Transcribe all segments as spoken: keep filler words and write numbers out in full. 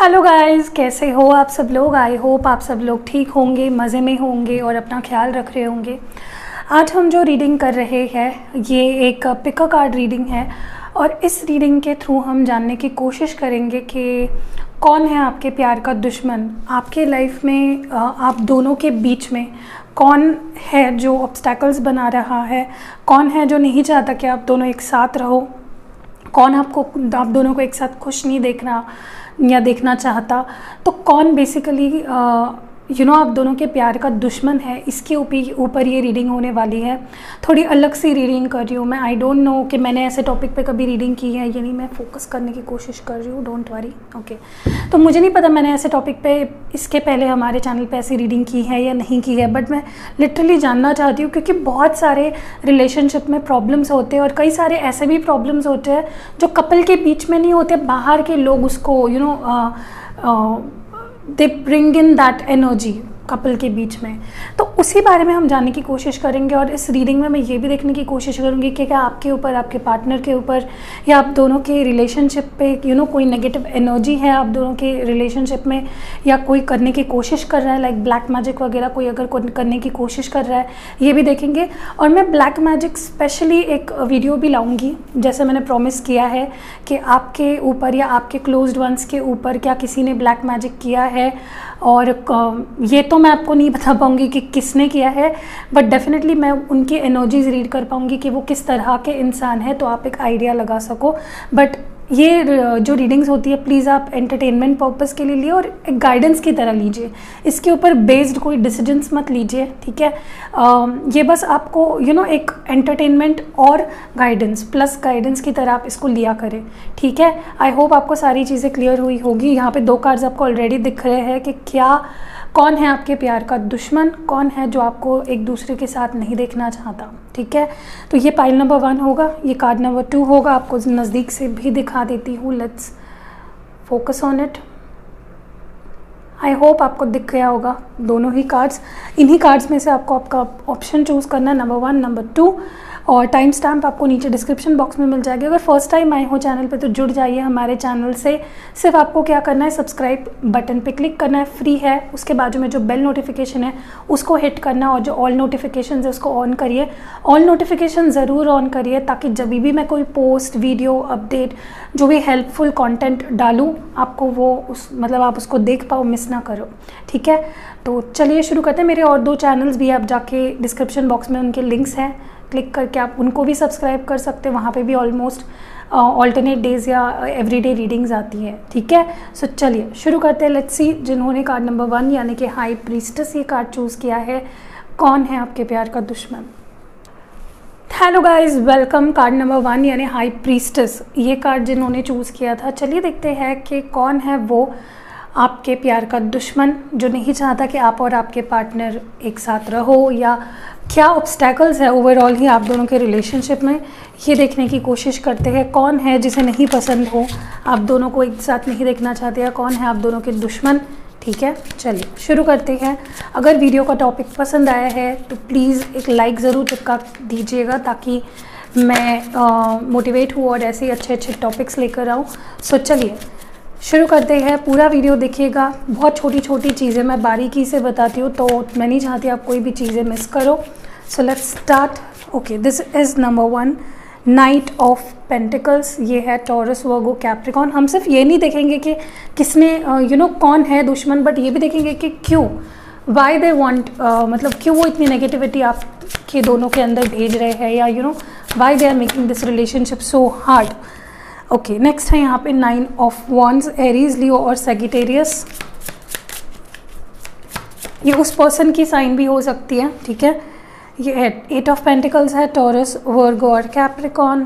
Hello guys, कैसे हो आप सब लोग। आई होप आप सब लोग ठीक होंगे, मज़े में होंगे और अपना ख्याल रख रहे होंगे। आज हम जो रीडिंग कर रहे हैं ये एक पिक अ कार्ड रीडिंग है और इस रीडिंग के थ्रू हम जानने की कोशिश करेंगे कि कौन है आपके प्यार का दुश्मन। आपके लाइफ में आप दोनों के बीच में कौन है जो ऑब्स्टैकल्स बना रहा है, कौन है जो नहीं चाहता कि आप दोनों एक साथ रहो, कौन आपको आप दोनों को एक साथ खुश नहीं देखना या देखना चाहता, तो कौन बेसिकली यू नो आप दोनों के प्यार का दुश्मन है। इसके ऊपर ये रीडिंग होने वाली है। थोड़ी अलग सी रीडिंग कर रही हूँ मैं। आई डोंट नो कि मैंने ऐसे टॉपिक पे कभी रीडिंग की है या नहीं, मैं फोकस करने की कोशिश कर रही हूँ, डोंट वरी। ओके, तो मुझे नहीं पता मैंने ऐसे टॉपिक पे इसके पहले हमारे चैनल पे ऐसी रीडिंग की है या नहीं की है, बट मैं लिटरली जानना चाहती हूँ क्योंकि बहुत सारे रिलेशनशिप में प्रॉब्लम्स होते हैं और कई सारे ऐसे भी प्रॉब्लम्स होते हैं जो कपल के बीच में नहीं होते, बाहर के लोग उसको you know they bring in that energy couple के बीच में। तो उसी बारे में हम जानने की कोशिश करेंगे और इस रीडिंग में मैं ये भी देखने की कोशिश करूँगी कि क्या आपके ऊपर, आपके पार्टनर के ऊपर या आप दोनों के रिलेशनशिप पे यू नो कोई नेगेटिव एनर्जी है आप दोनों के रिलेशनशिप में, या कोई करने की कोशिश कर रहा है, लाइक ब्लैक मैजिक वगैरह कोई अगर करने की कोशिश कर रहा है, ये भी देखेंगे। और मैं ब्लैक मैजिक स्पेशली एक वीडियो भी लाऊंगी, जैसे मैंने प्रॉमिस किया है कि आपके ऊपर या आपके क्लोज्ड वंस के ऊपर क्या किसी ने ब्लैक मैजिक किया है। और ये तो मैं आपको नहीं बता पाऊँगी कि किसने किया है, बट डेफिनेटली मैं उनकी एनर्जीज रीड कर पाऊँगी कि वो किस तरह के इंसान है, तो आप एक आइडिया लगा सको। बट ये जो रीडिंग्स होती है प्लीज़ आप एंटरटेनमेंट पर्पस के लिए लिए और एक गाइडेंस की तरह लीजिए। इसके ऊपर बेस्ड कोई डिसीजंस मत लीजिए, ठीक है। आ, ये बस आपको यू you नो know, एक एंटरटेनमेंट और गाइडेंस प्लस गाइडेंस की तरह आप इसको लिया करें, ठीक है। आई होप आपको सारी चीज़ें क्लियर हुई होगी। यहाँ पे दो कार्ड्स आपको ऑलरेडी दिख रहे हैं कि क्या कौन है आपके प्यार का दुश्मन, कौन है जो आपको एक दूसरे के साथ नहीं देखना चाहता, ठीक है। तो ये पाइल नंबर वन होगा, ये कार्ड नंबर टू होगा। आपको नज़दीक से भी दिखा देती हूँ, let's focus on it. I hope आपको दिख गया होगा दोनों ही कार्ड्स। इन्हीं कार्ड्स में से आपको आपका ऑप्शन चूज़ करना है, नंबर वन, नंबर टू। और टाइम स्टैम्प आपको नीचे डिस्क्रिप्शन बॉक्स में मिल जाएगी। अगर फर्स्ट टाइम आए हो चैनल पे तो जुड़ जाइए हमारे चैनल से। सिर्फ आपको क्या करना है, सब्सक्राइब बटन पे क्लिक करना है, फ्री है। उसके बाजू में जो बेल नोटिफिकेशन है उसको हिट करना और जो ऑल नोटिफिकेशन है उसको ऑन करिए। ऑल नोटिफिकेशन ज़रूर ऑन करिए ताकि जब भी मैं कोई पोस्ट, वीडियो, अपडेट, जो भी हेल्पफुल कॉन्टेंट डालूँ आपको वो उस मतलब आप उसको देख पाओ, मिस ना करो, ठीक है। तो चलिए शुरू करते हैं। मेरे और दो चैनल्स भी आप जाके डिस्क्रिप्शन बॉक्स में उनके लिंक्स हैं, क्लिक करके आप उनको भी सब्सक्राइब कर सकते हैं। वहाँ पे भी ऑलमोस्ट ऑल्टरनेट डेज या एवरीडे रीडिंग्स आती है, ठीक है। सो so, चलिए शुरू करते हैं। लेट्स सी, जिन्होंने कार्ड नंबर वन यानी कि हाई प्रीस्टेस ये कार्ड चूज़ किया है, कौन है आपके प्यार का दुश्मन। Hello guys, welcome. Card number one यानी हाई प्रीस्टेस, ये कार्ड जिन्होंने चूज़ किया था। चलिए देखते हैं कि कौन है वो आपके प्यार का दुश्मन जो नहीं चाहता कि आप और आपके पार्टनर एक साथ रहो, या क्या ऑब्स्टैकल्स है ओवरऑल ही आप दोनों के रिलेशनशिप में, ये देखने की कोशिश करते हैं। कौन है जिसे नहीं पसंद हो, आप दोनों को एक साथ नहीं देखना चाहते, या कौन है आप दोनों के दुश्मन, ठीक है। चलिए शुरू करते हैं। अगर वीडियो का टॉपिक पसंद आया है तो प्लीज़ एक लाइक ज़रूर चिपका दीजिएगा ताकि मैं मोटिवेट हूँ और ऐसे ही अच्छे अच्छे टॉपिक्स लेकर आऊँ। सो चलिए शुरू करते हैं। पूरा वीडियो देखिएगा, बहुत छोटी छोटी चीज़ें मैं बारीकी से बताती हूँ, तो मैं नहीं चाहती आप कोई भी चीज़ें मिस करो। So let's start. Okay, this is number one, knight of pentacles. ये है टॉरस, वर्गो, कैप्रिकॉन। हम सिर्फ ये नहीं देखेंगे कि किसने यू नो कौन है दुश्मन, बट ये भी देखेंगे कि क्यों, वाई दे वॉन्ट, मतलब क्यों वो इतनी नेगेटिविटी आप के दोनों के अंदर भेज रहे हैं, या you know why they are making this relationship so hard. Okay, next है यहाँ पे nine of wands, Aries, Leo और सेजिटेरियस। ये उस पर्सन की साइन भी हो सकती है, ठीक है। ये एट ऑफ पेंटिकल्स है, टॉरस, वर्गो और कैप्रिकॉन।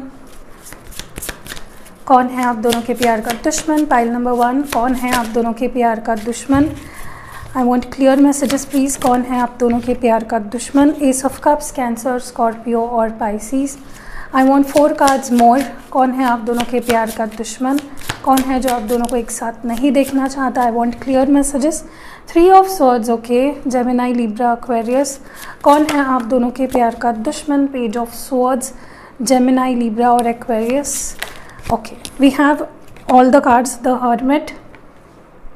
कौन है आप दोनों के प्यार का दुश्मन। पाइल नंबर वन, कौन है आप दोनों के प्यार का दुश्मन। I want clear messages please. कौन है आप दोनों के प्यार का दुश्मन। Ace of cups, Cancer, Scorpio और Pisces. I want four cards more. कौन है आप दोनों के प्यार का दुश्मन, कौन है जो आप दोनों को एक साथ नहीं देखना चाहता। I want clear messages. Three of swords, okay, Gemini, Libra, Aquarius. कौन है आप दोनों के प्यार का दुश्मन। Page of swords, Gemini, Libra और Aquarius. Okay, we have all the cards, the hermit,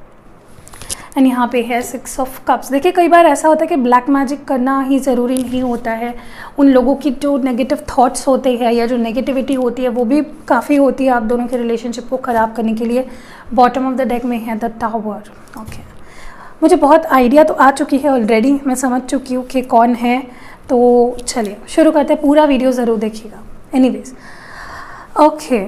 and यहाँ पे है सिक्स ऑफ कप्स। देखिए कई बार ऐसा होता है कि ब्लैक मैजिक करना ही ज़रूरी नहीं होता है, उन लोगों की जो नेगेटिव थॉट्स होते हैं या जो नेगेटिविटी होती है वो भी काफ़ी होती है आप दोनों के रिलेशनशिप को ख़राब करने के लिए। बॉटम ऑफ द डेक में है द टावर। ओके, मुझे बहुत आइडिया तो आ चुकी है ऑलरेडी, मैं समझ चुकी हूँ कि कौन है। तो चलिए शुरू करते हैं, पूरा वीडियो ज़रूर देखिएगा। एनीवेज ओके,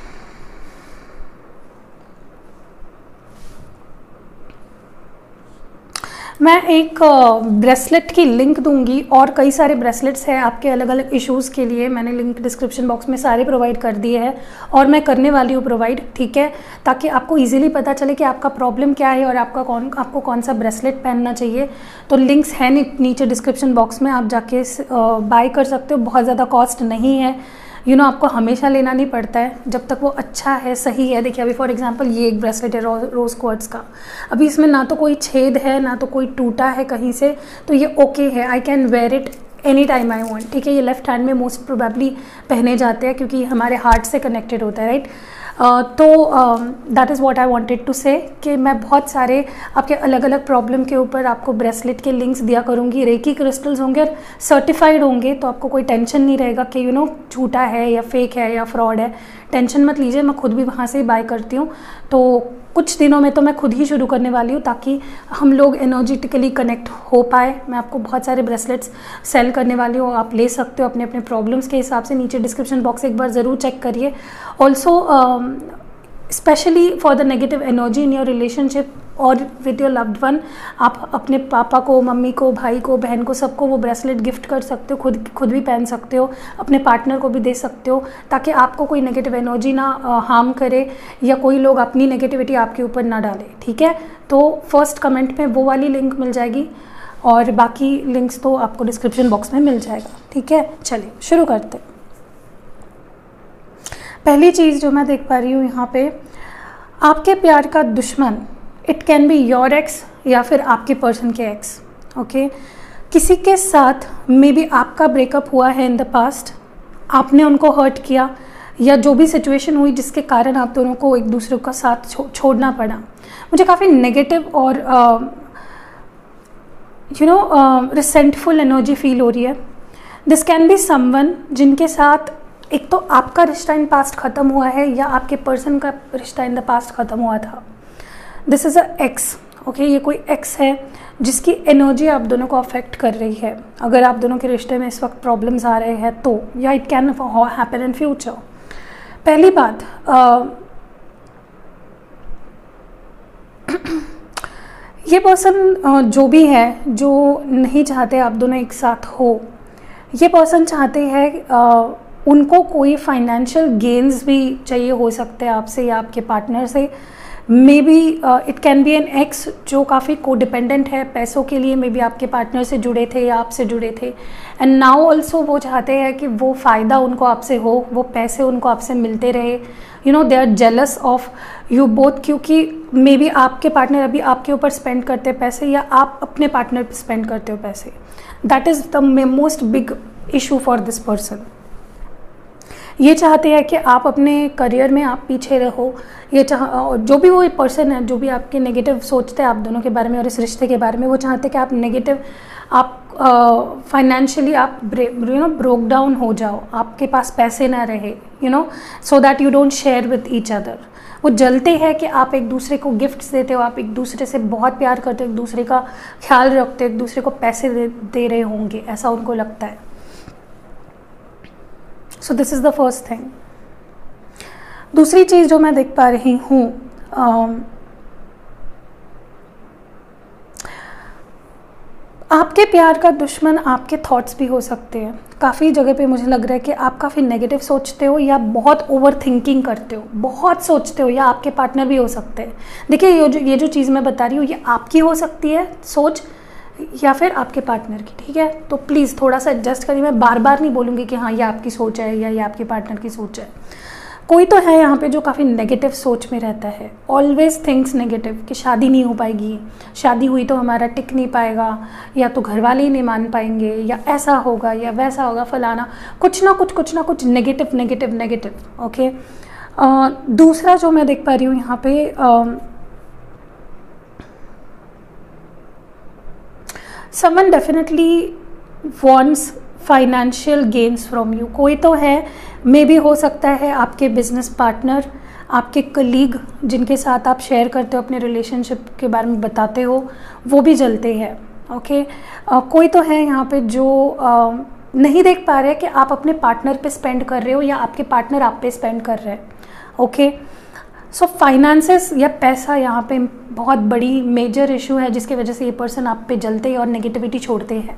मैं एक ब्रेसलेट की लिंक दूंगी और कई सारे ब्रेसलेट्स हैं आपके अलग अलग इश्यूज़ के लिए। मैंने लिंक डिस्क्रिप्शन बॉक्स में सारे प्रोवाइड कर दिए हैं और मैं करने वाली हूँ प्रोवाइड, ठीक है, ताकि आपको इजीली पता चले कि आपका प्रॉब्लम क्या है और आपका कौन आपको कौन सा ब्रेसलेट पहनना चाहिए। तो लिंक्स हैं नीचे डिस्क्रिप्शन बॉक्स में, आप जाके बाय कर सकते हो। बहुत ज़्यादा कॉस्ट नहीं है, यू you नो know, आपको हमेशा लेना नहीं पड़ता है जब तक वो अच्छा है, सही है। देखिए अभी फॉर एग्जांपल ये एक ब्रेसलेट है रो, रोज़ क्वार्ट्ज का, अभी इसमें ना तो कोई छेद है ना तो कोई टूटा है कहीं से, तो ये ओके है, I can wear it any time I want, ठीक है। ये लेफ्ट हैंड में मोस्ट प्रोबेबली पहने जाते हैं क्योंकि हमारे हार्ट से कनेक्टेड होता है, राइट। Uh, तो that is what I wanted to say कि मैं बहुत सारे आपके अलग अलग प्रॉब्लम के ऊपर आपको ब्रेसलेट के लिंक्स दिया करूँगी। रेकी क्रिस्टल्स होंगे और सर्टिफाइड होंगे, तो आपको कोई टेंशन नहीं रहेगा कि यू नो झूठा है या फेक है या फ्रॉड है। टेंशन मत लीजिए, मैं खुद भी वहाँ से ही बाय करती हूँ। तो कुछ दिनों में तो मैं खुद ही शुरू करने वाली हूँ ताकि हम लोग एनर्जेटिकली कनेक्ट हो पाए। मैं आपको बहुत सारे ब्रेसलेट्स सेल करने वाली हूँ, आप ले सकते हो अपने अपने प्रॉब्लम्स के हिसाब से। नीचे डिस्क्रिप्शन बॉक्स एक बार ज़रूर चेक करिए। Also specially for the negative energy in your relationship और विद योर लव्ड वन, आप अपने पापा को, मम्मी को, भाई को, बहन को, सबको वो ब्रेसलेट गिफ्ट कर सकते हो, खुद खुद भी पहन सकते हो, अपने पार्टनर को भी दे सकते हो, ताकि आपको कोई नेगेटिव एनर्जी ना हार्म करे या कोई लोग अपनी नेगेटिविटी आपके ऊपर ना डाले, ठीक है। तो फर्स्ट कमेंट में वो वाली लिंक मिल जाएगी और बाकी लिंक्स तो आपको डिस्क्रिप्शन बॉक्स में मिल जाएगा, ठीक है। चलिए शुरू करते हैं। पहली चीज़ जो मैं देख पा रही हूँ यहाँ पे, आपके प्यार का दुश्मन, it can be your ex या फिर आपके पर्सन के एक्स, ओके। किसी के साथ मे बी आपका ब्रेकअप हुआ है इन द पास्ट, आपने उनको हर्ट किया या जो भी सिचुएशन हुई जिसके कारण आप दोनों को एक दूसरे का साथ छो, छोड़ना पड़ा। मुझे काफ़ी नेगेटिव और you know resentful energy feel हो रही है। दिस कैन बी समवन जिनके साथ एक तो आपका रिश्ता इन पास्ट ख़त्म हुआ है या आपके पर्सन का रिश्ता इन द पास्ट ख़त्म हुआ था। This is a ex, okay. ये कोई एक्स है जिसकी एनर्जी आप दोनों को अफेक्ट कर रही है। अगर आप दोनों के रिश्ते में इस वक्त प्रॉब्लम्स आ रहे हैं तो, या it can happen in future. पहली बात, आ, ये पर्सन जो भी है, जो नहीं चाहते आप दोनों एक साथ हो, ये पर्सन चाहते हैं उनको कोई फाइनेंशियल गेन्स भी चाहिए हो सकते हैं आपसे या आपके पार्टनर से। Maybe it can be an ex जो काफ़ी कोडिपेंडेंट है पैसों के लिए, मे बी आपके पार्टनर से जुड़े थे या आपसे जुड़े थे, एंड नाउ ऑल्सो वो चाहते हैं कि वो फ़ायदा उनको आपसे हो, वो पैसे उनको आपसे मिलते रहे, you know they are jealous of you both, क्योंकि मे बी आपके पार्टनर अभी आपके ऊपर स्पेंड करते हैं पैसे या आप अपने पार्टनर पर स्पेंड करते हो पैसे। That is the most big issue for this person. ये चाहते हैं कि आप अपने करियर में आप पीछे रहो। ये चाह जो भी वो पर्सन है, जो भी आपके नेगेटिव सोचते हैं आप दोनों के बारे में और इस रिश्ते के बारे में, वो चाहते हैं कि आप नेगेटिव, आप फाइनेंशियली uh, आप यू नो ब्रोक डाउन हो जाओ, आपके पास पैसे ना रहे, you know so that you don't share with each other. वो जलते हैं कि आप एक दूसरे को गिफ्ट्स देते हो, आप एक दूसरे से बहुत प्यार करते हो, एक दूसरे का ख्याल रखते हो, एक दूसरे को पैसे दे, दे रहे होंगे, ऐसा उनको लगता है। So this is the first thing. दूसरी चीज़ जो मैं देख पा रही हूँ, आपके प्यार का दुश्मन आपके थॉट्स भी हो सकते हैं। काफ़ी जगह पे मुझे लग रहा है कि आप काफ़ी नेगेटिव सोचते हो या बहुत ओवर थिंकिंग करते हो, बहुत सोचते हो, या आपके पार्टनर भी हो सकते हैं। देखिए ये जो ये जो चीज़ मैं बता रही हूँ ये आपकी हो सकती है सोच या फिर आपके पार्टनर की, ठीक है। तो प्लीज़ थोड़ा सा एडजस्ट करिए। मैं बार बार नहीं बोलूँगी कि हाँ ये आपकी सोच है या ये आपके पार्टनर की सोच है। कोई तो है यहाँ पे जो काफ़ी नेगेटिव सोच में रहता है, ऑलवेज थिंक्स नेगेटिव, कि शादी नहीं हो पाएगी, शादी हुई तो हमारा टिक नहीं पाएगा, या तो घर वाले ही नहीं मान पाएंगे, या ऐसा होगा या वैसा होगा, फलाना, कुछ ना कुछ कुछ ना कुछ नेगेटिव नेगेटिव नेगेटिव ओके। दूसरा जो मैं देख पा रही हूँ यहाँ पे, uh, someone definitely wants financial gains from you. कोई तो है, मे भी हो सकता है आपके बिजनेस पार्टनर, आपके कलीग जिनके साथ आप शेयर करते हो अपने रिलेशनशिप के बारे में बताते हो, वो भी जलते हैं। Okay okay? uh, कोई तो है यहाँ पे जो uh, नहीं देख पा रहे कि आप अपने पार्टनर पे स्पेंड कर रहे हो या आपके पार्टनर आप पे स्पेंड कर रहे हैं। ओके, सो फाइनेंसेस या पैसा यहाँ पे बहुत बड़ी मेजर इशू है जिसकी वजह से ये पर्सन आप पे जलते हैं और नेगेटिविटी छोड़ते हैं।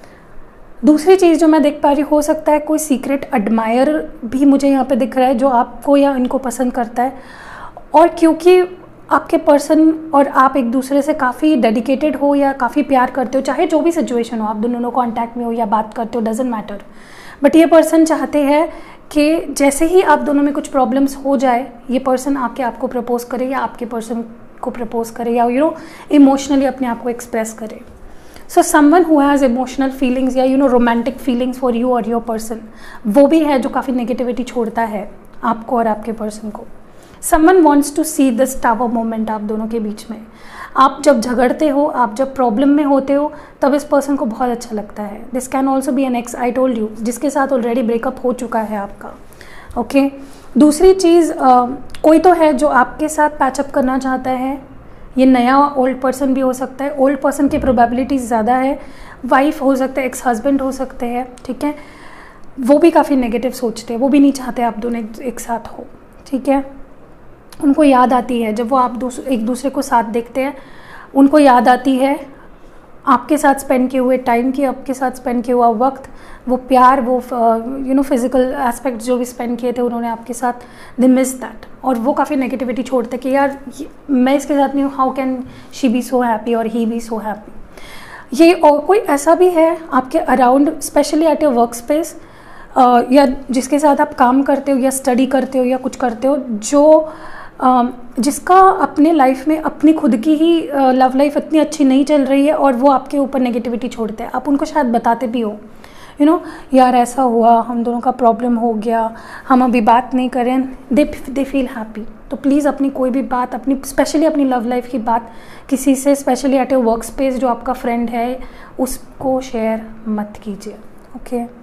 दूसरी चीज़ जो मैं देख पा रही, हो सकता है कोई सीक्रेट एडमायर भी मुझे यहाँ पे दिख रहा है जो आपको या इनको पसंद करता है, और क्योंकि आपके पर्सन और आप एक दूसरे से काफ़ी डेडिकेटेड हो या काफ़ी प्यार करते हो, चाहे जो भी सिचुएशन हो, आप दोनों कॉन्टैक्ट में हो या बात करते हो, डजेंट मैटर, बट ये पर्सन चाहते हैं कि जैसे ही आप दोनों में कुछ प्रॉब्लम्स हो जाए, ये पर्सन आके आपको प्रपोज करे या आपके पर्सन को प्रपोज करे या यू नो इमोशनली अपने आप को एक्सप्रेस करे। So someone who has emotional feelings या you know romantic feelings for you और योर पर्सन, वो भी है जो काफ़ी नेगेटिविटी छोड़ता है आपको और आपके पर्सन को। Someone wants to see this tower moment आप दोनों के बीच में। आप जब झगड़ते हो, आप जब प्रॉब्लम में होते हो, तब इस पर्सन को बहुत अच्छा लगता है। This can also be an ex, I told you, जिसके साथ ऑलरेडी ब्रेकअप हो चुका है आपका। Okay okay? दूसरी चीज़, uh, कोई तो है जो आपके साथ पैचअप करना चाहता है। ये नया ओल्ड पर्सन भी हो सकता है, ओल्ड पर्सन की प्रोबेबिलिटीज़ ज़्यादा है, वाइफ हो सकता है, एक्स हस्बैंड हो सकते हैं, ठीक है। वो भी काफ़ी नेगेटिव सोचते हैं, वो भी नहीं चाहते आप दोनों एक, एक साथ हो, ठीक है। उनको याद आती है जब वो आप दूस, एक दूसरे को साथ देखते हैं, उनको याद आती है आपके साथ स्पेंड किए हुए टाइम की, आपके साथ स्पेंड किया हुआ वक्त, वो प्यार, वो यू नो फिजिकल एस्पेक्ट जो भी स्पेंड किए थे उन्होंने आपके साथ, दे मिस दैट। और वो काफ़ी नेगेटिविटी छोड़ते कि यार मैं इसके साथ नहीं हूँ, how can she be so happy और ही बी सो हैप्पी। ये और कोई ऐसा भी है आपके around, specially at your work space, या जिसके साथ आप काम करते हो या स्टडी करते हो या कुछ करते हो, जो Uh, जिसका अपने लाइफ में अपनी खुद की ही लव uh, लाइफ इतनी अच्छी नहीं चल रही है और वो आपके ऊपर नेगेटिविटी छोड़ते हैं। आप उनको शायद बताते भी हो, यू नो यार ऐसा हुआ, हम दोनों का प्रॉब्लम हो गया, हम अभी बात नहीं करें, दे दे फील हैप्पी। तो प्लीज़ अपनी कोई भी बात, अपनी स्पेशली अपनी लव लाइफ की बात किसी से, specially at your work space जो आपका फ्रेंड है, उसको शेयर मत कीजिए। Okay okay?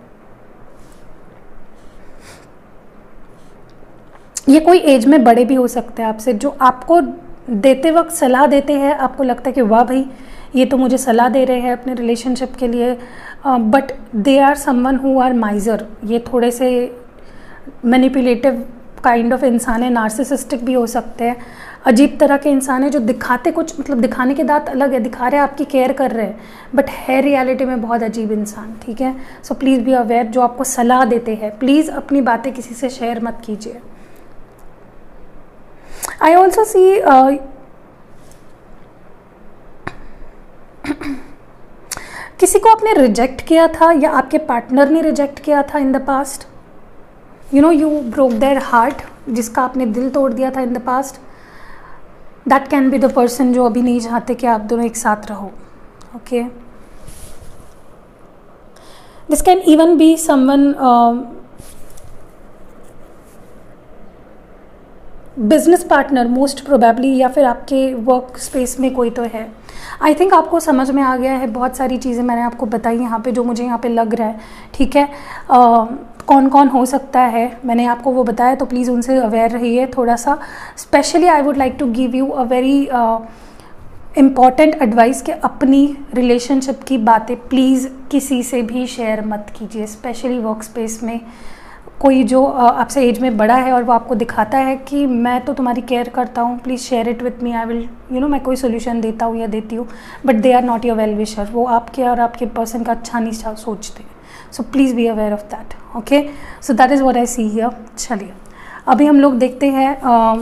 ये कोई एज में बड़े भी हो सकते हैं आपसे, जो आपको देते वक्त सलाह देते हैं, आपको लगता है कि वाह भाई ये तो मुझे सलाह दे रहे हैं अपने रिलेशनशिप के लिए, but they are someone who are miser. ये थोड़े से मैनिपुलेटिव काइंड ऑफ इंसान है, नार्सिसिस्टिक भी हो सकते हैं, अजीब तरह के इंसान है जो दिखाते कुछ, मतलब दिखाने के दांत अलग है, दिखा रहे हैं आपकी केयर कर रहे हैं, बट है रियलिटी में बहुत अजीब इंसान, ठीक है। सो प्लीज़ बी अवेयर, जो आपको सलाह देते हैं, प्लीज़ अपनी बातें किसी से शेयर मत कीजिए। I also see uh, किसी को आपने रिजेक्ट किया था या आपके पार्टनर ने रिजेक्ट किया था in the past, you know you broke their heart, जिसका आपने दिल तोड़ दिया था in the past. That can be the person जो अभी नहीं चाहते कि आप दोनों एक साथ रहो। Okay, this can even be someone business partner most probably, या फिर आपके वर्क स्पेस में कोई तो है। आई थिंक आपको समझ में आ गया है, बहुत सारी चीज़ें मैंने आपको बताई यहाँ पे जो मुझे यहाँ पे लग रहा है, ठीक है। uh, कौन कौन हो सकता है मैंने आपको वो बताया, तो प्लीज़ उनसे अवेयर रहिए थोड़ा सा। Specially I would like to give you a very important advice कि अपनी रिलेशनशिप की बातें प्लीज़ किसी से भी शेयर मत कीजिए, स्पेशली वर्क स्पेस में। कोई जो आपसे एज में बड़ा है और वो आपको दिखाता है कि मैं तो तुम्हारी केयर करता हूँ, please share it with me, I will you know मैं कोई सोल्यूशन देता हूँ या देती हूँ, but they are not your well wisher. वो आपके और आपके पर्सन का अच्छा नहीं सोचते, so please be aware of that. Okay, so that is what I see here. चलिए अभी हम लोग देखते हैं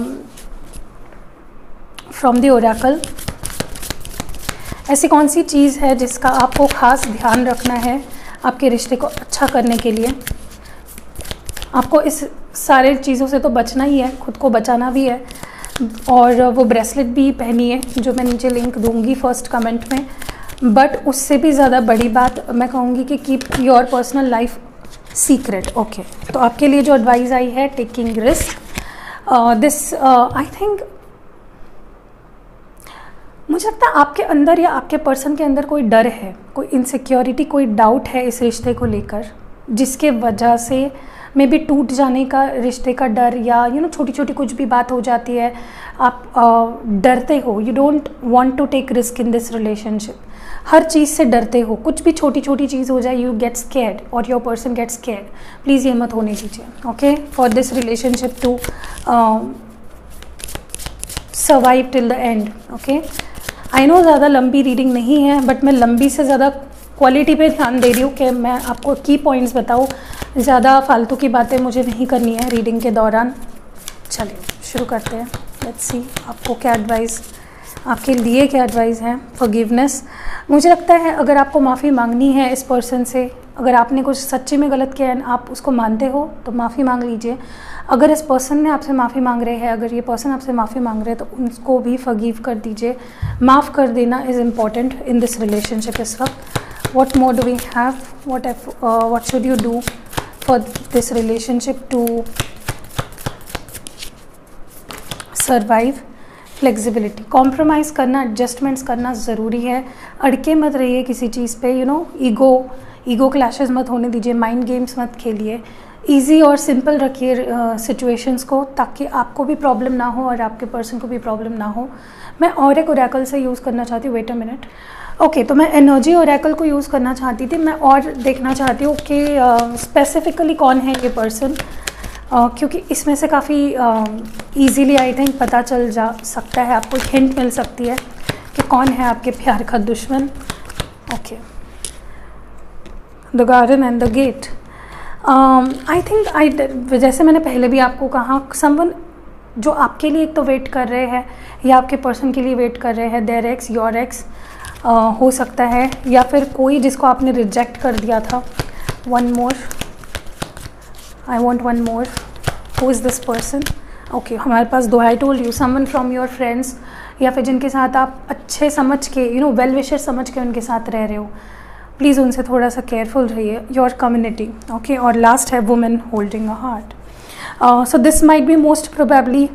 फ्रॉम द ओरेकल, ऐसी कौन सी चीज़ है जिसका आपको ख़ास ध्यान रखना है आपके रिश्ते को अच्छा करने के लिए। आपको इस सारे चीज़ों से तो बचना ही है, खुद को बचाना भी है, और वो ब्रेसलेट भी पहनी है जो मैं नीचे लिंक दूंगी फर्स्ट कमेंट में। बट उससे भी ज़्यादा बड़ी बात मैं कहूँगी कि keep your personal life secret. Okay, तो आपके लिए जो एडवाइस आई है, taking risk, this I think मुझे लगता है आपके अंदर या आपके पर्सन के अंदर कोई डर है, कोई इनसिक्योरिटी, कोई डाउट है इस रिश्ते को लेकर, जिसके वजह से मे बी टूट जाने का रिश्ते का डर, या यू नो छोटी छोटी कुछ भी बात हो जाती है, आप uh, डरते हो, you don't want to take risk in this relationship, हर चीज़ से डरते हो, कुछ भी छोटी छोटी चीज़ हो जाए यू गेट स्कैर्ड और your person get scared. Please ये मत होने दीजिए, okay, for this relationship to survive till the end. Okay, I know ज़्यादा लंबी रीडिंग नहीं है, बट मैं लंबी से ज़्यादा क्वालिटी पे ध्यान दे रही हूँ कि मैं आपको की पॉइंट्स बताऊँ, ज़्यादा फालतू की बातें मुझे नहीं करनी है रीडिंग के दौरान। चलिए शुरू करते हैं, लेट्स सी आपको क्या एडवाइस, आपके लिए क्या एडवाइस है। फॉरगिवनेस, मुझे लगता है अगर आपको माफ़ी मांगनी है इस पर्सन से, अगर आपने कुछ सच्ची में गलत किया है, आप उसको मानते हो तो माफ़ी मांग लीजिए। अगर इस पर्सन ने आपसे माफ़ी मांग रहे हैं, अगर ये पर्सन आपसे माफ़ी मांग रहे हैं, तो उनको भी फॉरगिव कर दीजिए। माफ़ कर देना is important in this relationship इस वक्त। What more do we have? What if, uh, what should you do for this relationship to survive? Flexibility, compromise करना, adjustments करना ज़रूरी है। अड़के मत रहिए किसी चीज़ पे, you know, ego ego clashes मत होने दीजिए, mind games मत खेलिए। ईजी और सिंपल रखिए सिचुएशंस uh, को, ताकि आपको भी प्रॉब्लम ना हो और आपके पर्सन को भी प्रॉब्लम ना हो। मैं और एक ओरेकल से यूज़ करना चाहती हूँ, वेट अ मिनट। ओके, तो मैं एनर्जी ओरेकल को यूज़ करना चाहती थी। मैं और देखना चाहती हूँ कि स्पेसिफिकली uh, कौन है ये पर्सन, uh, क्योंकि इसमें से काफ़ी ईजीली आई थिंक पता चल जा सकता है, आपको हिंट मिल सकती है कि कौन है आपके प्यार का दुश्मन। Okay, the garden and the gate. I think I जैसे मैंने पहले भी आपको कहा, समवन जो आपके लिए एक तो वेट कर रहे हैं या आपके पर्सन के लिए वेट कर रहे हैं, देयर एक्स, योर एक्स हो सकता है, या फिर कोई जिसको आपने रिजेक्ट कर दिया था। One more, I want one more. Who is this person? Okay, हमारे पास दो, I told you, someone from your friends, या फिर जिनके साथ आप अच्छे समझ के, यू नो वेल विशर समझ के उनके साथ रह रहे हो, प्लीज़ उनसे थोड़ा सा केयरफुल रहिए। Your community, okay. और लास्ट है women holding a heart. So this might be most probably,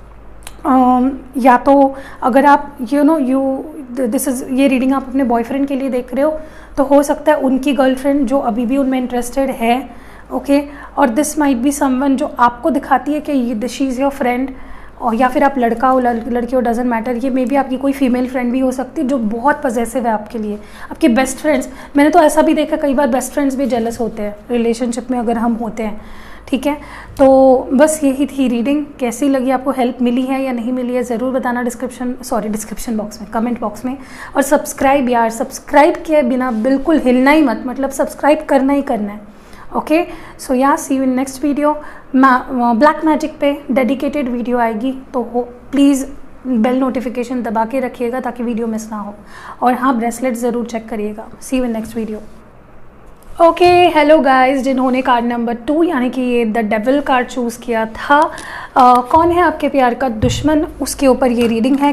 या तो अगर आप you know you this is ये रीडिंग आप अपने बॉयफ्रेंड के लिए देख रहे हो, तो हो सकता है उनकी गर्लफ्रेंड जो अभी भी उनमें इंटरेस्टेड है, ओके। और दिस माइट बी समवन जो आपको दिखाती है कि शी इज़ योर फ्रेंड, और या फिर आप लड़का हो लड़की हो, डजेंट मैटर। ये मे बी आपकी कोई फीमेल फ्रेंड भी हो सकती है जो बहुत पजेसिव है आपके लिए, आपके बेस्ट फ्रेंड्स। मैंने तो ऐसा भी देखा, कई बार बेस्ट फ्रेंड्स भी जेलस होते हैं रिलेशनशिप में अगर हम होते हैं, ठीक है। तो बस यही थी रीडिंग। कैसी लगी आपको, हेल्प मिली है या नहीं मिली है, ज़रूर बताना डिस्क्रिप्शन सॉरी डिस्क्रिप्शन बॉक्स में, कमेंट बॉक्स में। और सब्सक्राइब यार, सब्सक्राइब किए बिना बिल्कुल हिलना ही मत, मतलब सब्सक्राइब करना ही करना है, okay. So yeah see you in next video. Black magic पे डेडिकेटेड वीडियो आएगी, तो हो प्लीज़ बेल नोटिफिकेशन दबा के रखिएगा ताकि वीडियो मिस ना हो। और हाँ, ब्रेसलेट ज़रूर चेक करिएगा। See you in next video. Okay, hello guys, जिन्होंने कार्ड नंबर टू यानी कि ये द डेविल कार्ड चूज़ किया था, uh, कौन है आपके प्यार का दुश्मन, उसके ऊपर ये रीडिंग है।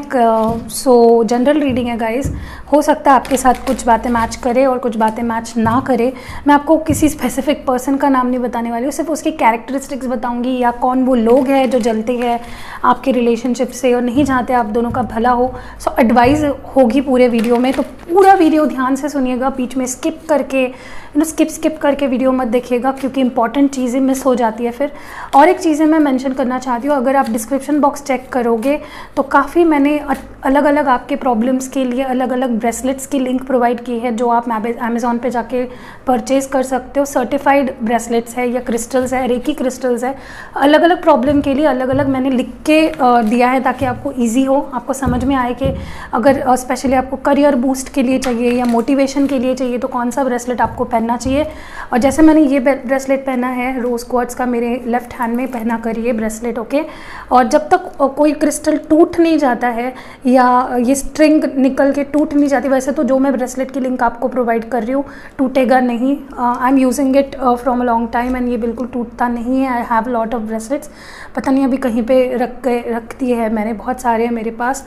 सो जनरल रीडिंग है गाइस, हो सकता है आपके साथ कुछ बातें मैच करे और कुछ बातें मैच ना करे। मैं आपको किसी स्पेसिफिक पर्सन का नाम नहीं बताने वाली हूँ, सिर्फ उसकी कैरेक्टरिस्टिक्स बताऊँगी, या कौन वो लोग हैं जो जलते हैं आपके रिलेशनशिप से और नहीं चाहते आप दोनों का भला हो। सो so, एडवाइस होगी पूरे वीडियो में, तो पूरा वीडियो ध्यान से सुनिएगा, बीच में स्किप करके यू नो स्किप स्किप करके वीडियो मत देखिएगा, क्योंकि इंपॉर्टेंट चीज़ें मिस हो जाती है फिर। और एक चीज़ें मैं मेंशन करना चाहती हूँ, अगर आप डिस्क्रिप्शन बॉक्स चेक करोगे तो काफ़ी मैंने अलग अलग आपके प्रॉब्लम्स के लिए अलग अलग ब्रेसलेट्स की लिंक प्रोवाइड की है, जो आप अमेज़ॉन पे जाके परचेज़ कर सकते हो। सर्टिफाइड ब्रेसलेट्स है या क्रिस्टल्स है, रेकी क्रिस्टल्स है, अलग अलग प्रॉब्लम के लिए अलग अलग मैंने लिख के दिया है, ताकि आपको ईजी हो, आपको समझ में आए कि अगर स्पेशली आपको करियर बूस्ट के लिए चाहिए या मोटिवेशन के लिए चाहिए तो कौन सा ब्रेसलेट आपको पहनना चाहिए। और जैसे मैंने ये ब्रेसलेट पहना है रोज़ क्वार्ट्ज का, मेरे लेफ्ट हैंड में पहना करिए ब्रेसलेट, ओके। और जब तक कोई क्रिस्टल टूट नहीं जाता है या ये स्ट्रिंग निकल के टूट नहीं जाती, वैसे तो जो मैं ब्रेसलेट की लिंक आपको प्रोवाइड कर रही हूँ टूटेगा नहीं। I am using it from a long time and ये बिल्कुल टूटता नहीं है। I have lot of bracelets, पता नहीं अभी कहीं पे रख के रख दिए है मैंने, बहुत सारे हैं मेरे पास।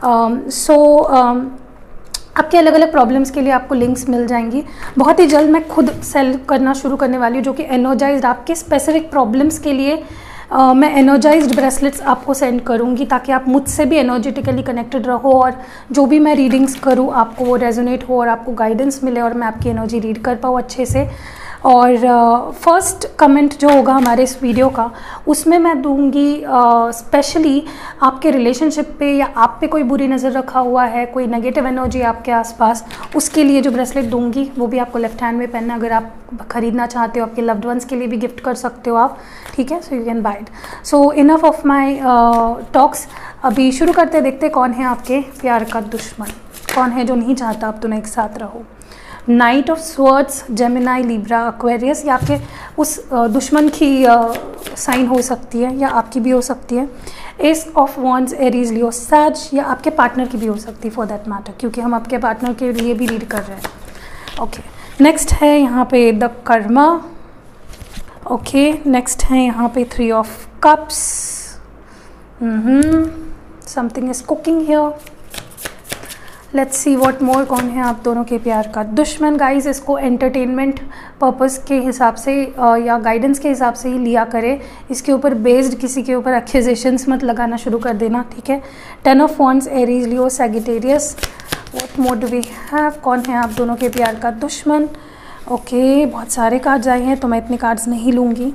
सो um, so, um, आपके अलग अलग प्रॉब्लम्स के लिए आपको लिंक्स मिल जाएंगी। बहुत ही जल्द मैं खुद सेल करना शुरू करने वाली हूँ, जो कि एनर्जाइज्ड आपके स्पेसिफिक प्रॉब्लम्स के लिए uh, मैं एनर्जाइज्ड ब्रेसलेट्स आपको सेंड करूँगी ताकि आप मुझसे भी एनर्जेटिकली कनेक्टेड रहो और जो भी मैं रीडिंग्स करूँ आपको वो रेजोनेट हो और आपको गाइडेंस मिले और मैं आपकी एनर्जी रीड कर पाऊँ अच्छे से। और फर्स्ट uh, कमेंट जो होगा हमारे इस वीडियो का उसमें मैं दूंगी स्पेशली uh, आपके रिलेशनशिप पे या आप पे कोई बुरी नज़र रखा हुआ है, कोई नेगेटिव एनर्जी आपके आसपास, उसके लिए जो ब्रेसलेट दूंगी वो भी आपको लेफ्ट हैंड में पहनना। अगर आप ख़रीदना चाहते हो आपके लव्ड वंस के लिए भी गिफ्ट कर सकते हो आप, ठीक है। So you can buy it. So enough of my talks, अभी शुरू करते, देखते कौन है आपके प्यार का दुश्मन, कौन है जो नहीं चाहता आप दोनों एक साथ रहो। Knight of swords, Gemini, Libra, Aquarius, या आपके उस दुश्मन की साइन हो सकती है या आपकी भी हो सकती है। Ace of wands, Aries, Leo, Sag, या आपके पार्टनर की भी हो सकती है फॉर दैट मैटर, क्योंकि हम आपके पार्टनर के लिए भी रीड कर रहे हैं। ओके, नेक्स्ट है यहाँ पे द कर्मा। ओके, नेक्स्ट है यहाँ पे three of cups. Something is cooking here. Let's see what more, कौन है आप दोनों के प्यार का दुश्मन। गाइस, इसको एंटरटेनमेंट पर्पस के हिसाब से या गाइडेंस के हिसाब से ही लिया करें, इसके ऊपर बेस्ड किसी के ऊपर एक्यूजेशंस मत लगाना शुरू कर देना, ठीक है। Ten of wands, Aries, Leo, Sagittarius. What more do we have, कौन है आप दोनों के प्यार का दुश्मन। ओके, बहुत सारे कार्ड्स आए हैं तो मैं इतने कार्ड्स नहीं लूँगी।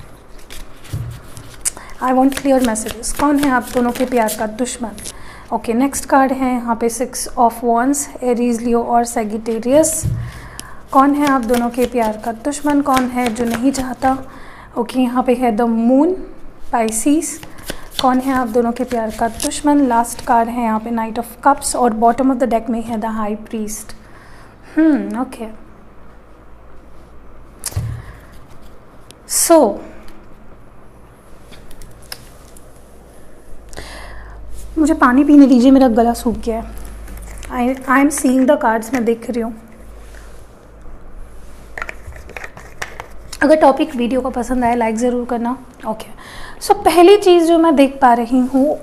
I want clear messages. कौन है आप दोनों के प्यार का दुश्मन। ओके, नेक्स्ट कार्ड है यहाँ पे six of wands, Aries, Leo और सैजिटेरियस। कौन है आप दोनों के प्यार का दुश्मन, कौन है जो नहीं चाहता। ओके, यहाँ पे है द मून, पाइसिस। कौन है आप दोनों के प्यार का दुश्मन। लास्ट कार्ड है यहाँ पे नाइट ऑफ कप्स और बॉटम ऑफ द डेक में है the high priest. Hmm okay, so मुझे पानी पीने दीजिए, मेरा गला सूख गया है। I I am seeing the cards, मैं देख रही हूँ। अगर टॉपिक वीडियो को पसंद आए लाइक ज़रूर करना। ओके, सो पहली चीज़ जो मैं देख पा रही हूँ,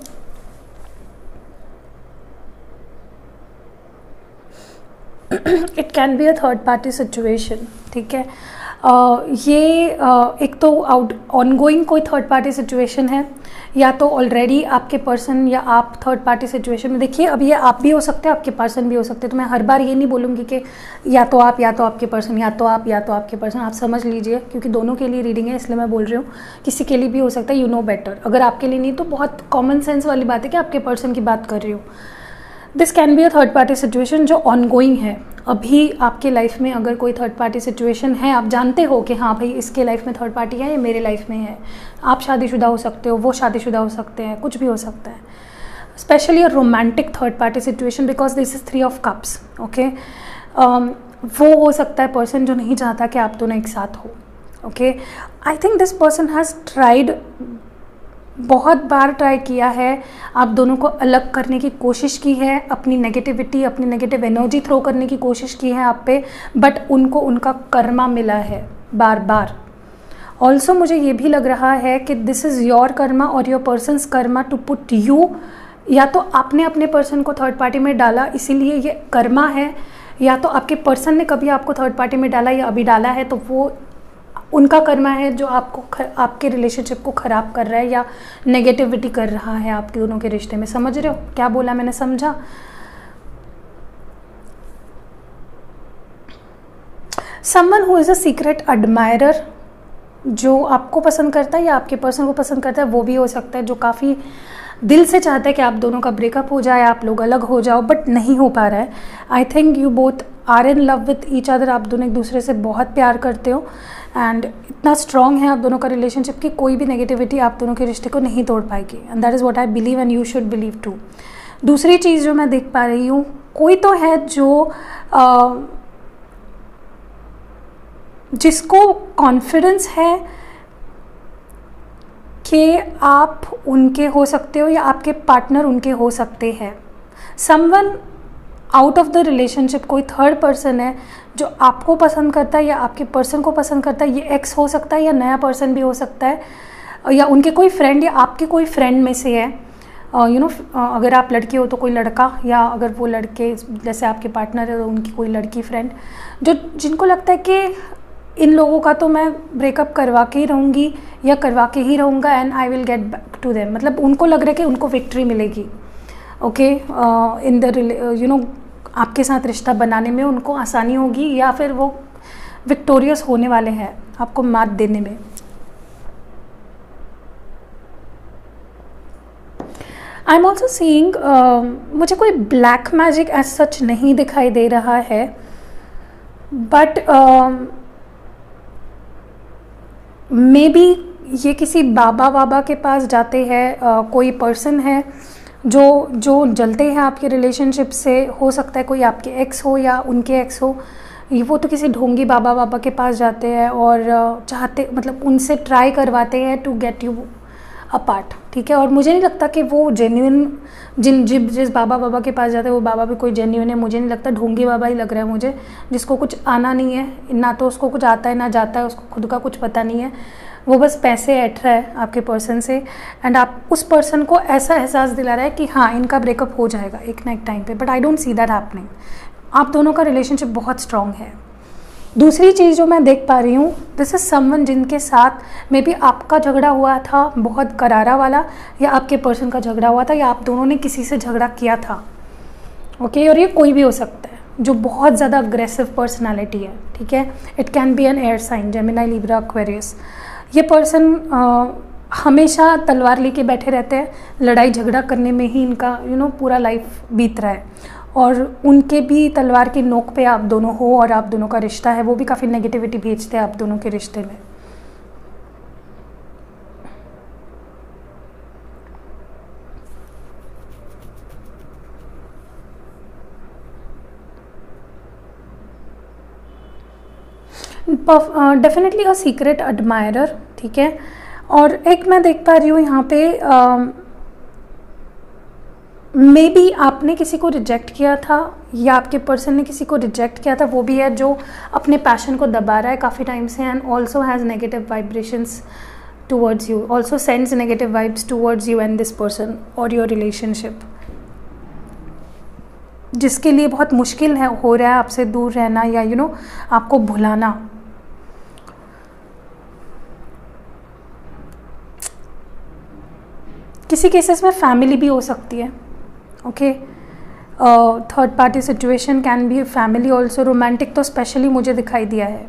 it can be a third party situation, ठीक है। uh, ये uh, एक तो आउट ऑनगोइंग कोई थर्ड पार्टी सिचुएशन है, या तो ऑलरेडी आपके पर्सन या आप थर्ड पार्टी सिचुएशन में। देखिए, अब ये आप भी हो सकते हैं, आपके पर्सन भी हो सकते हैं, तो मैं हर बार ये नहीं बोलूँगी कि या तो आप या तो आपके पर्सन, या तो आप या तो आपके पर्सन। आप समझ लीजिए, क्योंकि दोनों के लिए रीडिंग है इसलिए मैं बोल रही हूँ। किसी के लिए भी हो सकता है, यू नो बेटर। अगर आपके लिए नहीं तो बहुत कॉमन सेंस वाली बात है कि आपके पर्सन की बात कर रही हूँ। This can be a third party situation जो ऑनगोइंग है। अभी आपके लाइफ में अगर कोई थर्ड पार्टी सिचुएशन है, आप जानते हो कि हाँ भाई इसके लाइफ में थर्ड पार्टी है, ये मेरे लाइफ में है। आप शादीशुदा हो सकते हो, वो शादीशुदा हो सकते हैं, कुछ भी हो सकता है। Specially a romantic third party situation, because this is three of cups. Okay, वो हो सकता है पर्सन जो नहीं चाहता कि आप दोनों एक साथ हो। Okay, I think this person has tried, बहुत बार ट्राई किया है, आप दोनों को अलग करने की कोशिश की है, अपनी नेगेटिविटी, अपनी नेगेटिव एनर्जी थ्रो करने की कोशिश की है आप पे, बट उनको उनका कर्मा मिला है बार बार। ऑल्सो मुझे ये भी लग रहा है कि दिस इज़ योर कर्मा और your person's karma to put you, या तो आपने अपने पर्सन को थर्ड पार्टी में डाला इसीलिए ये कर्मा है, या तो आपके पर्सन ने कभी आपको थर्ड पार्टी में डाला या अभी डाला है, तो वो उनका कर्मा है जो आपको खर, आपके रिलेशनशिप को ख़राब कर रहा है या नेगेटिविटी कर रहा है आपके दोनों के रिश्ते में। समझ रहे हो क्या बोला मैंने, समझा। Someone who is a secret admirer, जो आपको पसंद करता है या आपके पर्सन को पसंद करता है, वो भी हो सकता है, जो काफ़ी दिल से चाहता है कि आप दोनों का ब्रेकअप हो जाए, आप लोग अलग हो जाओ, बट नहीं हो पा रहा है। I think you both are in love with each other, आप दोनों एक दूसरे से बहुत प्यार करते हो एंड इतना स्ट्रॉन्ग है आप दोनों का रिलेशनशिप कि कोई भी नेगेटिविटी आप दोनों के रिश्ते को नहीं तोड़ पाएगी, and that is what I believe and you should believe too. दूसरी चीज़ जो मैं देख पा रही हूँ, कोई तो है जो आ, जिसको कॉन्फिडेंस है कि आप उनके हो सकते हो या आपके पार्टनर उनके हो सकते हैं। Someone out of the relationship, कोई थर्ड पर्सन है जो आपको पसंद करता है या आपके पर्सन को पसंद करता है। ये एक्स हो सकता है या नया पर्सन भी हो सकता है, या उनके कोई फ्रेंड या आपके कोई फ्रेंड में से है। यू नो, अगर आप लड़की हो तो कोई लड़का, या अगर वो लड़के जैसे आपके पार्टनर है तो उनकी कोई लड़की फ्रेंड, जो जिनको लगता है कि इन लोगों का तो मैं ब्रेकअप करवा के ही रहूँगी या करवा के ही रहूँगा and I will get back to them, मतलब उनको लग रहा है कि उनको विक्ट्री मिलेगी, okay, in the you know आपके साथ रिश्ता बनाने में उनको आसानी होगी या फिर वो विक्टोरियस होने वाले हैं आपको मात देने में। आई एम ऑल्सो सीइंग, मुझे कोई ब्लैक मैजिक एज सच नहीं दिखाई दे रहा है, बट मे बी ये किसी बाबा बाबा के पास जाते हैं, uh, कोई पर्सन है जो जो जलते हैं आपके रिलेशनशिप से, हो सकता है कोई आपके एक्स हो या उनके एक्स हो, ये वो तो किसी ढोंगी बाबा बाबा के पास जाते हैं और uh, चाहते मतलब उनसे ट्राई करवाते हैं टू गेट यू अपार्ट, ठीक है। और मुझे नहीं लगता कि वो जेन्युइन, जिन जिस जिस बाबा बाबा के पास जाते हैं वो बाबा भी कोई जेन्युइन है, मुझे नहीं लगता, ढोंगी बाबा ही लग रहा है मुझे, जिसको कुछ आना नहीं है, ना तो उसको कुछ आता है ना जाता है, उसको खुद का कुछ पता नहीं है, वो बस पैसे ऐठ रहा है आपके पर्सन से एंड आप उस पर्सन को ऐसा एहसास दिला रहा है कि हाँ इनका ब्रेकअप हो जाएगा एक ना एक टाइम पे, but I don't see that happening. आप दोनों का रिलेशनशिप बहुत स्ट्रॉन्ग है। दूसरी चीज़ जो मैं देख पा रही हूँ, दिस इज़ समवन जिनके साथ मे बी आपका झगड़ा हुआ था बहुत करारा वाला, या आपके पर्सन का झगड़ा हुआ था, या आप दोनों ने किसी से झगड़ा किया था, ओके okay? और ये कोई भी हो सकता है जो बहुत ज़्यादा अग्रेसिव पर्सनालिटी है, ठीक है। It can be an air sign, Gemini, Libra, Aquarius. ये पर्सन हमेशा तलवार लेके बैठे रहते हैं, लड़ाई झगड़ा करने में ही इनका यू नो पूरा लाइफ बीत रहा है, और उनके भी तलवार की नोक पे आप दोनों हो और आप दोनों का रिश्ता है, वो भी काफ़ी नेगेटिविटी भेजते हैं आप दोनों के रिश्ते में। डेफिनेटली अ सीक्रेट एडमायरर, ठीक है। और एक मैं देख पा रही हूँ यहाँ पे, मे बी आपने किसी को रिजेक्ट किया था या आपके पर्सन ने किसी को रिजेक्ट किया था, वो भी है जो अपने पैशन को दबा रहा है काफ़ी टाइम से and also has negative vibrations towards you, also sends negative vibes towards you and this person और योर रिलेशनशिप, जिसके लिए बहुत मुश्किल है हो रहा है आपसे दूर रहना या यू you नो know, आपको भुलाना। किसी केसेस में फैमिली भी हो सकती है, okay, third party situation can be family also, romantic तो स्पेशली मुझे दिखाई दिया है।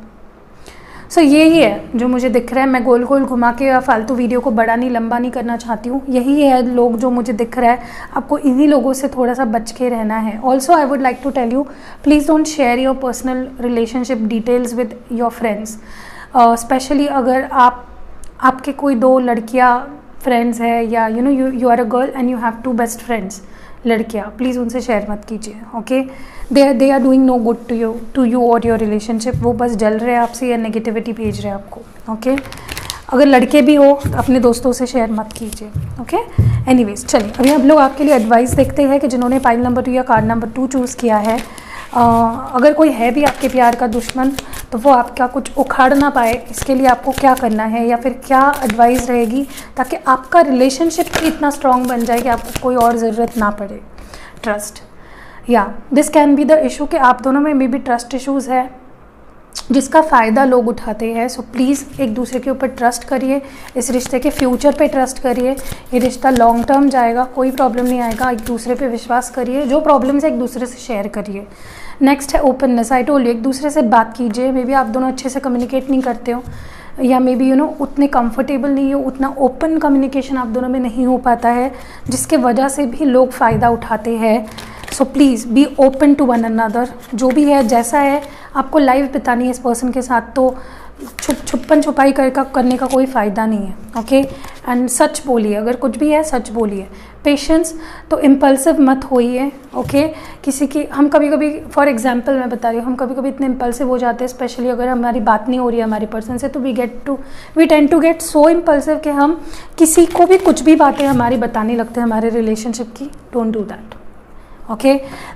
सो so, यही है जो मुझे दिख रहा है। मैं गोल गोल घुमा के या फालतू वीडियो को बड़ा नहीं लंबा नहीं करना चाहती हूँ, यही है लोग जो मुझे दिख रहा है, आपको इन्हीं लोगों से थोड़ा सा बच के रहना है। Also I would like to tell you, please don't share your personal relationship details with your friends, specially अगर आप आपके कोई दो लड़कियाँ फ्रेंड्स है या you know you you are a girl and you have two best friends लड़कियाँ, please उनसे शेयर मत कीजिए, okay. They they are doing no good to you to you और योर रिलेशनशिप, वो बस जल रहे हैं आपसे या नेगेटिविटी भेज रहे हैं आपको, ओके okay? अगर लड़के भी हो तो अपने दोस्तों से शेयर मत कीजिए, ओके। एनीवेज चलिए अभी हम लोग आपके लिए एडवाइस देखते हैं कि जिन्होंने पाइल नंबर टू या कार्ड नंबर टू चूज़ किया है, Uh, अगर कोई है भी आपके प्यार का दुश्मन तो वो आपका कुछ उखाड़ ना पाए, इसके लिए आपको क्या करना है या फिर क्या एडवाइस रहेगी ताकि आपका रिलेशनशिप इतना स्ट्रॉन्ग बन जाए कि आपको कोई और ज़रूरत ना पड़े। ट्रस्ट, या this can be the issue कि आप दोनों में मे बी ट्रस्ट इश्यूज़ है जिसका फ़ायदा लोग उठाते हैं। सो प्लीज़ एक दूसरे के ऊपर ट्रस्ट करिए, इस रिश्ते के फ्यूचर पे ट्रस्ट करिए, ये रिश्ता लॉन्ग टर्म जाएगा, कोई प्रॉब्लम नहीं आएगा, एक दूसरे पे विश्वास करिए, जो प्रॉब्लम्स है एक दूसरे से शेयर करिए। नेक्स्ट है ओपननेस, आई टोल्ड यू, एक दूसरे से बात कीजिए। मे बी आप दोनों अच्छे से कम्युनिकेट नहीं करते हो या मे बी यू नो उतने कंफर्टेबल नहीं हो, उतना ओपन कम्युनिकेशन आप दोनों में नहीं हो पाता है, जिसके वजह से भी लोग फ़ायदा उठाते हैं। So please be open to one another, जो भी है जैसा है आपको लाइफ बितानी है इस पर्सन के साथ, तो छुप छुपन छुपाई कर का करने का कोई फ़ायदा नहीं है, ओके। एंड सच बोलिए, अगर कुछ भी है सच बोलिए। पेशेंस, तो इम्पल्सिव मत होइए, ओके। किसी की हम कभी कभी फॉर एग्जांपल मैं बता रही हूँ, हम कभी कभी इतने इम्पल्सिव हो जाते हैं, स्पेशली अगर हमारी बात नहीं हो रही है हमारे पर्सन से, तो we get to we tend to get so impulsive कि हम किसी को भी कुछ भी बातें हमारी बताने लगते हैं हमारे रिलेशनशिप की। Don't do that, okay.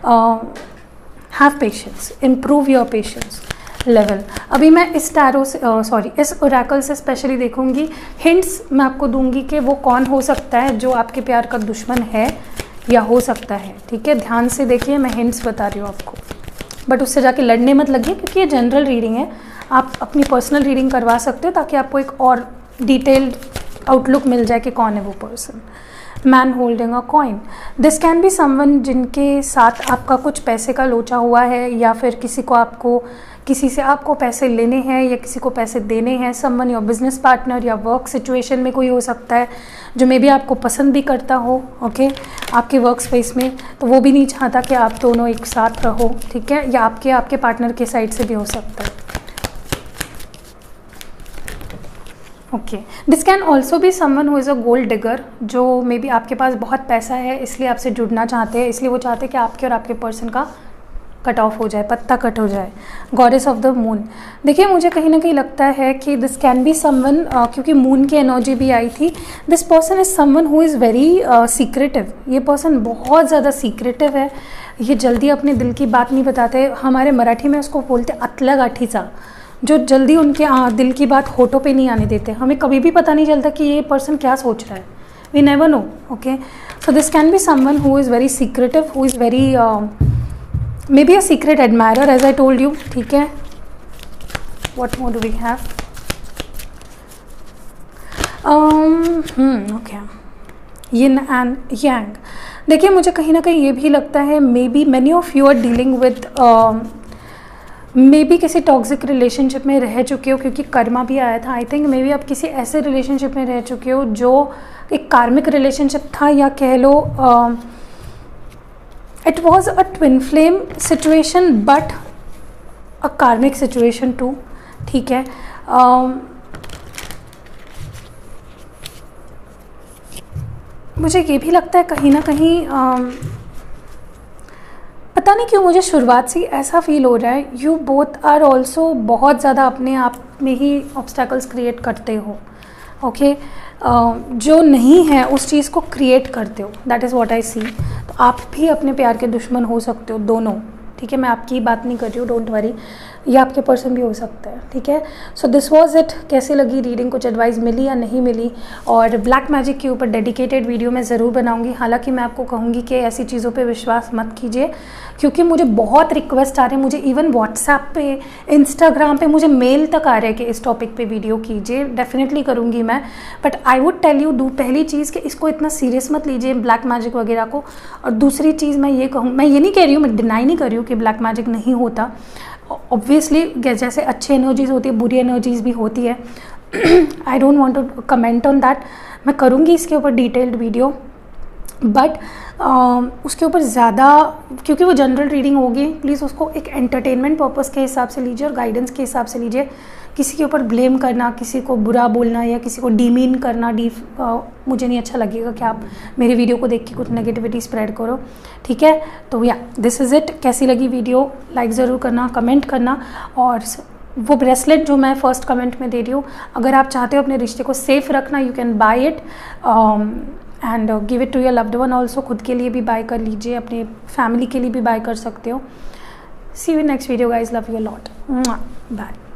Have patience, improve your patience level. अभी मैं इस टैरो से सॉरी uh, इस ओरेकल से स्पेशली देखूंगी, हिंट्स मैं आपको दूंगी कि वो कौन हो सकता है जो आपके प्यार का दुश्मन है या हो सकता है, ठीक है। ध्यान से देखिए, मैं हिंट्स बता रही हूँ आपको, बट उससे जाके लड़ने मत लगिए क्योंकि ये जनरल रीडिंग है, आप अपनी पर्सनल रीडिंग करवा सकते हो ताकि आपको एक और डिटेल्ड आउटलुक मिल जाए कि कौन है वो person. Man holding a coin, this can be someone जिनके साथ आपका कुछ पैसे का लोचा हुआ है, या फिर किसी को आपको किसी से आपको पैसे लेने हैं या किसी को पैसे देने हैं। समवन योर बिजनेस पार्टनर या वर्क सिचुएशन में कोई हो सकता है जो मे बी आपको पसंद भी करता हो, ओके okay? आपके वर्क स्पेस में, तो वो भी नहीं चाहता कि आप दोनों एक साथ रहो, ठीक है, या आपके आपके पार्टनर के साइड से भी हो सकता है। Okay, this can also be someone who is a gold digger, जो मे बी आपके पास बहुत पैसा है इसलिए आपसे जुड़ना चाहते हैं, इसलिए वो चाहते हैं कि आपके और आपके पर्सन का कट ऑफ हो जाए, पत्ता कट हो जाए। गॉडेस ऑफ द मून, देखिए मुझे कहीं ना कहीं लगता है कि दिस कैन बी समवन, क्योंकि मून की एनर्जी भी आई थी, this person is someone who is very secretive. ये पर्सन बहुत ज़्यादा सीक्रेटिव है, ये जल्दी अपने दिल की बात नहीं बताते। हमारे मराठी में उसको बोलते अतला गाठीचा, जो जल्दी उनके आ, दिल की बात होठों पे नहीं आने देते। हमें कभी भी पता नहीं चलता कि ये पर्सन क्या सोच रहा है, we never know, okay. So this can be someone who is very secretive, who is very maybe a secret admirer as I told you, ठीक है। What more do we have, okay, yin and yang. देखिए मुझे कहीं ना कहीं ये भी लगता है maybe many of you are dealing with, maybe किसी टॉक्सिक रिलेशनशिप में रह चुके हो, क्योंकि कर्मा भी आया था। आई थिंक मे बी आप किसी ऐसे रिलेशनशिप में रह चुके हो जो एक कार्मिक रिलेशनशिप था, या कह लो it was a twin flame situation but a karmic situation to, ठीक है। uh, मुझे ये भी लगता है कहीं ना कहीं, uh, पता नहीं क्यों मुझे शुरुआत से ऐसा फील हो रहा है, यू बोथ आर ऑल्सो बहुत ज़्यादा अपने आप में ही ऑब्स्टैकल्स क्रिएट करते हो, ओके okay? uh, जो नहीं है उस चीज़ को क्रिएट करते हो, that is what I see. तो आप भी अपने प्यार के दुश्मन हो सकते हो दोनों, ठीक है। मैं आपकी बात नहीं कर रही हूँ, डोंट वरी, ये आपके पर्सन भी हो सकता है, ठीक है। So this was it. कैसी लगी रीडिंग, कुछ एडवाइस मिली या नहीं मिली? और ब्लैक मैजिक के ऊपर डेडिकेटेड वीडियो मैं ज़रूर बनाऊंगी। हालांकि मैं आपको कहूँगी कि ऐसी चीज़ों पे विश्वास मत कीजिए, क्योंकि मुझे बहुत रिक्वेस्ट आ रहे हैं, मुझे इवन व्हाट्सएप पे, इंस्टाग्राम पे मुझे मेल तक आ रहे हैं कि इस टॉपिक पे वीडियो कीजिए। डेफिनेटली करूँगी मैं, but I would tell you, do पहली चीज़ कि इसको इतना सीरियस मत लीजिए ब्लैक मैजिक वगैरह को। और दूसरी चीज़ मैं ये कहूँ, मैं ये नहीं कह रही हूँ, मैं डिनाई नहीं कर रही हूँ कि ब्लैक मैजिक नहीं होता। ऑब्वियसली जैसे अच्छी एनर्जीज होती है, बुरी एनर्जीज भी होती है। I don't want to comment on that. मैं करूँगी इसके ऊपर डिटेल्ड वीडियो, बट uh, उसके ऊपर ज़्यादा, क्योंकि वो जनरल रीडिंग होगी, प्लीज़ उसको एक एंटरटेनमेंट पर्पस के हिसाब से लीजिए और गाइडेंस के हिसाब से लीजिए। किसी के ऊपर ब्लेम करना, किसी को बुरा बोलना या किसी को डीमीन करना, डी uh, मुझे नहीं अच्छा लगेगा कि आप मेरे वीडियो को देख के कुछ नेगेटिविटी स्प्रेड करो, ठीक है। तो या दिस इज़ इट। कैसी लगी वीडियो, लाइक ज़रूर करना, कमेंट करना। और वो ब्रेसलेट जो मैं फर्स्ट कमेंट में दे रही हूँ, अगर आप चाहते हो अपने रिश्ते को सेफ रखना, you can buy it and give it to your loved one also. खुद के लिए भी बाय कर लीजिए, अपने फैमिली के लिए भी बाय कर सकते हो। See you in next video guys, love you lot, bye.